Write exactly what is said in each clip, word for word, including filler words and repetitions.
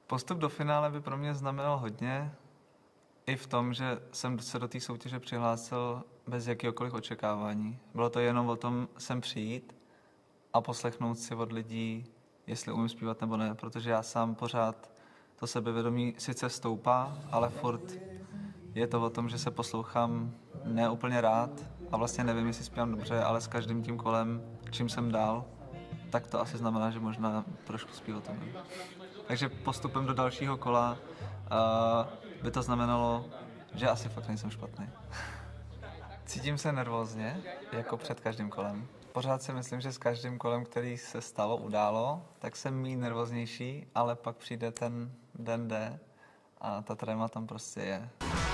Postup do finále by pro mě znamenal hodně. I v tom, že jsem se do té soutěže přihlásil bez jakéhokoliv očekávání. Bylo to jenom o tom sem přijít a poslechnout si od lidí, jestli umím zpívat nebo ne, protože já sám pořád to sebevědomí sice stoupá, ale furt je to o tom, že se poslouchám ne úplně rád a vlastně nevím, jestli zpívám dobře, ale s každým tím kolem, čím jsem dál, tak to asi znamená, že možná trošku zpívat umím. Takže postupem do dalšího kola uh, by to znamenalo, že asi fakt nejsem špatný. Cítím se nervózně, jako před každým kolem. Pořád si myslím, že s každým kolem, který se stalo, událo, tak jsem méně nervóznější, ale pak přijde ten den D a ta tréma tam prostě je.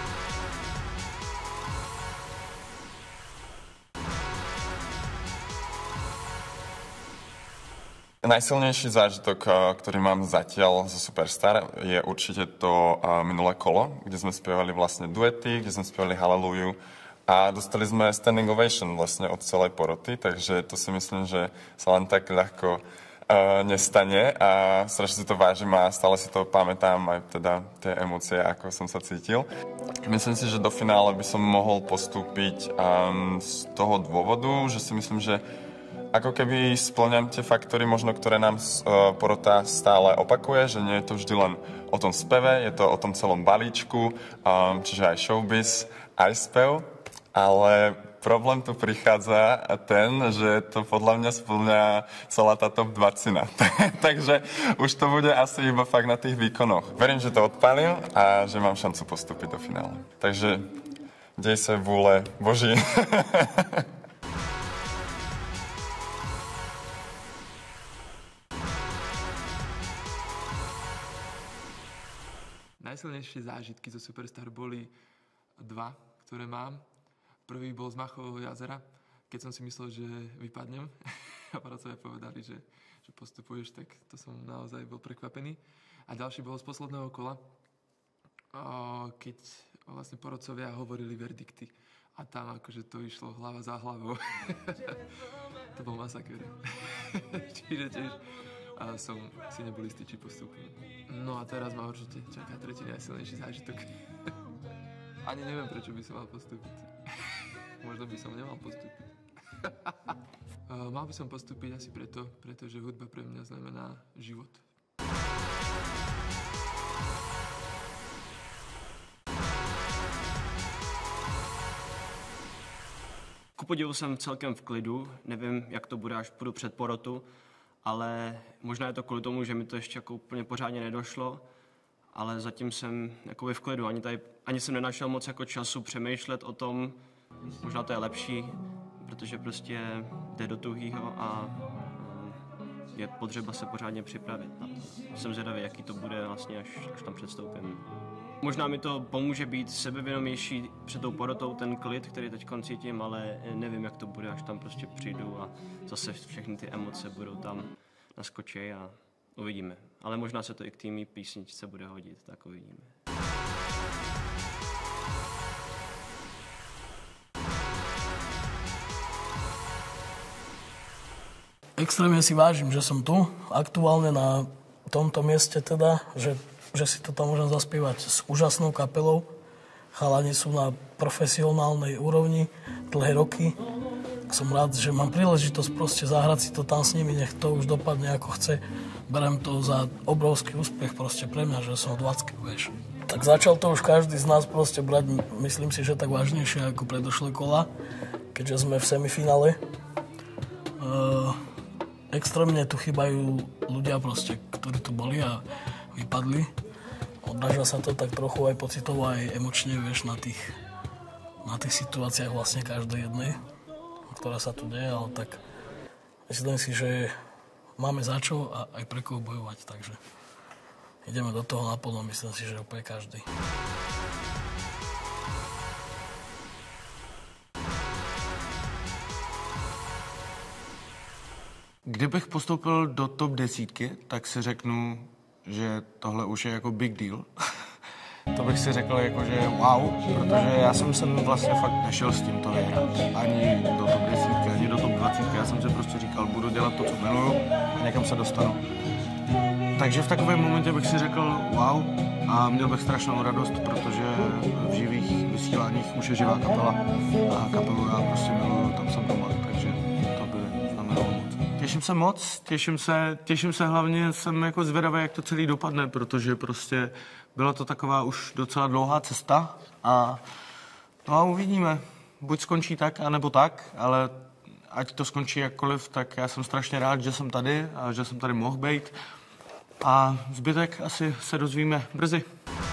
Najsilnejší zážitok, ktorý mám zatiaľ zo Superstar, je určite to minulé kolo, kde sme spievali vlastne duety, kde sme spievali Hallelujah a dostali sme standing ovation vlastne od celej poroty, takže to si myslím, že sa len tak ľahko uh, nestane a strašne si to vážim a stále si to pamätám aj teda tie emócie, ako som sa cítil. Myslím si, že do finále by som mohol postúpiť um, z toho dôvodu, že si myslím, že ako keby spĺňam tie faktory, možno, ktoré nám uh, porota stále opakuje, že nie je to vždy len o tom speve, je to o tom celom balíčku, um, čiže aj showbiz, aj spev, ale problém tu prichádza ten, že to podľa mňa spĺňa celá tá top dvacina. Takže už to bude asi iba fakt na tých výkonoch. Verím, že to odpálím a že mám šancu postúpiť do finále. Takže dej sa vôle Boží. Najsilnejšie zážitky zo Superstar boli dva, ktoré mám. Prvý bol z Machového jazera, keď som si myslel, že vypadnem. A poradcovia povedali, že, že postupuješ, tak to som naozaj bol prekvapený. A ďalší bol z posledného kola, keď vlastne poradcovia hovorili verdikty. A tam akože to išlo hlava za hlavou. To bol masaker. Čiže tiež a som si nebol istý, či postupím. No a teraz ma určite čaká tretí najsilnejší zážitok. Ani neviem, prečo by som mal postúpiť. Možno by som nemal postúpiť. Mal by som postúpiť asi preto, pretože hudba pre mňa znamená život. Ku podivu jsem celkem v klidu, nevím, jak to bude, až půjdu před porotu, ale možná je to kvůli tomu, že mi to ještě jako úplně pořádně nedošlo, ale zatím jsem jakoby v klidu, ani, tady, ani jsem nenašel moc jako času přemýšlet o tom, možná to je lepší, protože prostě jde do tuhýho a je potřeba se pořádně připravit. A jsem zvědavý, jaký to bude vlastně, až, až tam předstoupím. Možná mi to pomůže být sebevědomější před tou porotou, ten klid, který teď cítím, ale nevím, jak to bude, až tam prostě přijdu a zase všechny ty emoce budou tam naskočí a uvidíme. Ale možná se to i k té mý písničce bude hodit, tak uvidíme. Extrémne si vážim, že som tu, aktuálne na tomto mieste teda, že, že si to tam môžem zaspievať s úžasnou kapelou. Chalani sú na profesionálnej úrovni dlhé roky. Som rád, že mám príležitosť proste zahrať si to tam s nimi, nech to už dopadne ako chce. Berem to za obrovský úspech proste pre mňa, že som dvadsať, vieš. Tak začal to už každý z nás proste brať, myslím si, že tak vážnejšie ako predošlé kola, keďže sme v semifinále. Uh, extrémne tu chýbajú ľudia proste, ktorí tu boli a vypadli. Odráža sa to tak trochu aj pocitovo, aj emočne, vieš, na tých, na tých situáciách vlastne každej jednej, ktorá sa tu deje, ale tak myslím si, že máme za čo a aj pre koho bojovať, takže ideme do toho naplno, myslím si, že úplne každý. Kdybych postoupil do top desítky, tak si řeknu, že tohle už je jako big deal. To bych si řekl jako, že wow, protože já jsem sem vlastně fakt nešel s tímto vyhrát. Ani do top desítky, ani do top dvacítky. Já jsem si prostě říkal, budu dělat to, co miluju a někam se dostanu. takže v takovém momentě bych si řekl wow a měl bych strašnou radost, protože v živých vysíláních už je živá kapela a kapelu já prostě miluju, tam jsem doma, takže to by znamenalo moc. Těším se moc, těším se, těším se hlavně, jsem jako zvědavý, jak to celý dopadne, protože prostě byla to taková už docela dlouhá cesta a no a uvidíme. Buď skončí tak, anebo tak, ale ať to skončí jakkoliv, tak já jsem strašně rád, že jsem tady a že jsem tady mohl být. A zbytek asi se dozvíme brzy.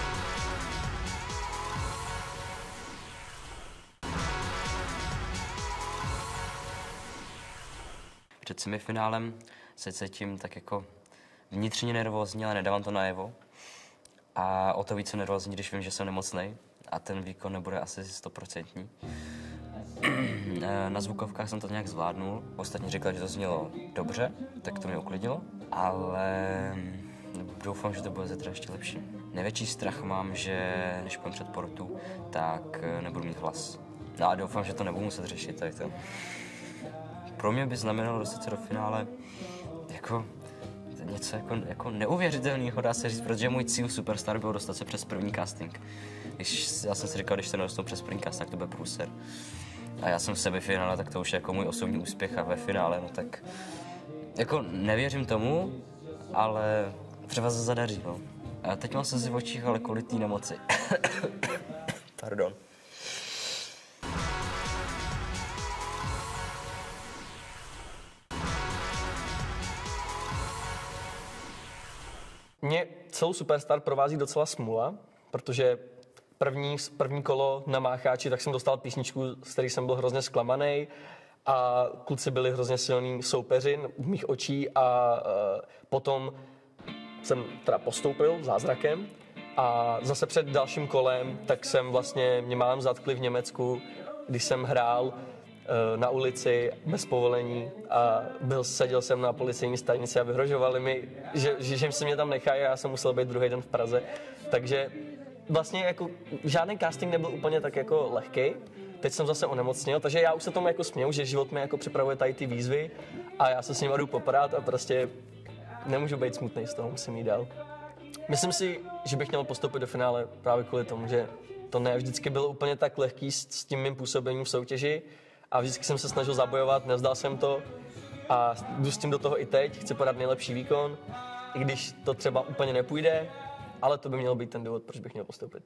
Před semifinálem se cítím tak jako vnitřně nervózní, ale nedávám to najevo. A o to více nervózní, když vím, že jsem nemocnej a ten výkon nebude asi stoprocentní. Na zvukovkách jsem to nějak zvládnul. Ostatní říkali, že to znělo dobře, tak to mě uklidilo. Ale doufám, že to bude zítra ještě lepší. Největší strach mám, že když půjdem před porotu, tak nebudu mít hlas. No a doufám, že to nebudu muset řešit tady to. Pro mě by znamenalo dostat se do finále jako něco jako, jako neuvěřitelného, dá se říct, protože můj cíl Superstar byl dostat se přes první casting. Když, já jsem si říkal, když se nedostanu přes první casting, tak to bude průser. A já jsem v semifinále, tak to už je jako můj osobní úspěch a ve finále, no tak jako nevěřím tomu, ale třeba se zadaří, no. A teď mám slzy v očích, ale kvůli té nemoci. Pardon. Mě celou Superstar provází docela smůla, protože první, první kolo na Mácháči, tak jsem dostal písničku, z který jsem byl hrozně zklamaný a kluci byli hrozně silní soupeři v mých očí a uh, potom jsem teda postoupil zázrakem a zase před dalším kolem, tak jsem vlastně, mě málem zatkli v Německu, když jsem hrál uh, na ulici bez povolení a byl, seděl jsem na policejní stanici a vyhrožovali mi, že, že, že se mě tam nechají a já jsem musel být druhý den v Praze, takže vlastně jako žádný casting nebyl úplně tak jako lehkej. Teď jsem zase onemocněl, takže já už se tomu jako směju, že život mi jako připravuje tady ty výzvy a já se s nimi jdu popadat a prostě nemůžu být smutný z toho, musím jít dál. Myslím si, že bych měl postoupit do finále právě kvůli tomu, že to ne vždycky bylo úplně tak lehký s, s tím mým působením v soutěži a vždycky jsem se snažil zabojovat, nevzdal jsem to a jdu s tím do toho i teď, chci podat nejlepší výkon, i když to třeba úplně nepůjde, ale to by měl být ten důvod, proč bych měl postoupit.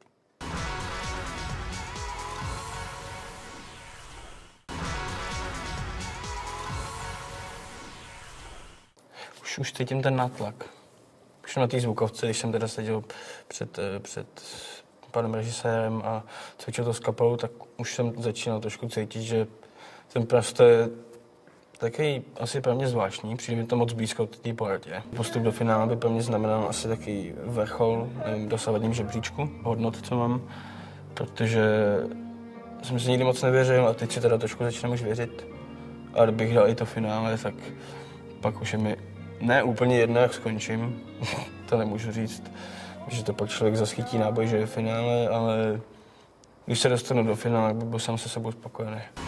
Už, už cítím ten nátlak. Už na té zvukovce, když jsem teda seděl před, před panem režisérem a cvičil to s kapelou, tak už jsem začínal trošku cítit, že ten prostě je taky asi pro mě zvláštní, přijde mi to moc blízko k té porotě. Postup do finále by pro mě znamenal asi taky vrchol v dosavadním žebříčku hodnot, co mám, protože jsem si nikdy moc nevěřil a teď si teda trošku začínám už věřit. A kdybych dal i to finále, tak pak už je mi ne úplně jedno, jak skončím, to nemůžu říct, že to pak člověk zaschytí náboj, že je finále, ale když se dostanu do finále, by byl sám se sebou spokojený.